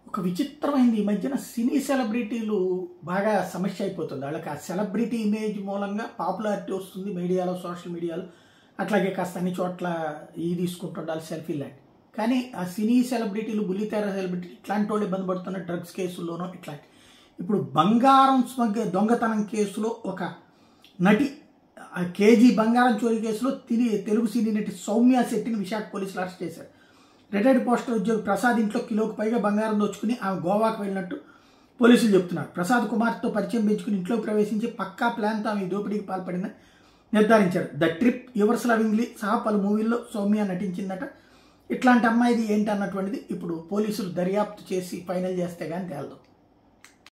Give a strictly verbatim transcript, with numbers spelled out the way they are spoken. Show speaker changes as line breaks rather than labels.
ఒక విచిత్రమైంది ఈ మధ్యన సినీ సెలబ్రిటీలు బాగా సమస్య అయిపోతుంది. వాళ్ళకి ఆ సెలబ్రిటీ ఇమేజ్ మూలంగా పాపులారిటీ వస్తుంది మీడియాలో, సోషల్ మీడియాలో. అట్లాగే కాస్త అన్ని చోట్ల ఇది తీసుకుంటుండాలి సెల్ఫీ లాంటి. కానీ ఆ సినీ సెలబ్రిటీలు, బుల్లితెర సెలబ్రిటీలు ఇట్లాంటి వాళ్ళు ఇబ్బంది పడుతున్న డ్రగ్స్ కేసుల్లోనో ఇట్లాంటి. ఇప్పుడు బంగారం స్మగ్ దొంగతనం కేసులో ఒక నటి కేజీ బంగారం చోరీ కేసులో తిని తెలుగు సినీ నటి సౌమ్య శెట్టిని విశాఖ పోలీసులు అరెస్ట్ చేశారు. రిటైర్డ్ పోస్టల్ ఉద్యోగి ప్రసాద్ ఇంట్లో కిలోకి పైగా బంగారం దోచుకుని ఆమె గోవాకు వెళ్ళినట్టు పోలీసులు చెప్తున్నారు. ప్రసాద్ కుమార్తో పరిచయం పెంచుకుని ఇంట్లోకి ప్రవేశించి పక్కా ప్లాన్తో ఆమె దోపిడీకి పాల్పడిందని నిర్ధారించారు. ద ట్రిప్, యువర్స్ లవింగ్లీ సహా పలు మూవీల్లో సౌమ్య నటించిందట. ఇట్లాంటి అమ్మాయిది ఏంటి అన్నటువంటిది ఇప్పుడు పోలీసులు దర్యాప్తు చేసి ఫైనల్ చేస్తే కానీ తేలదు.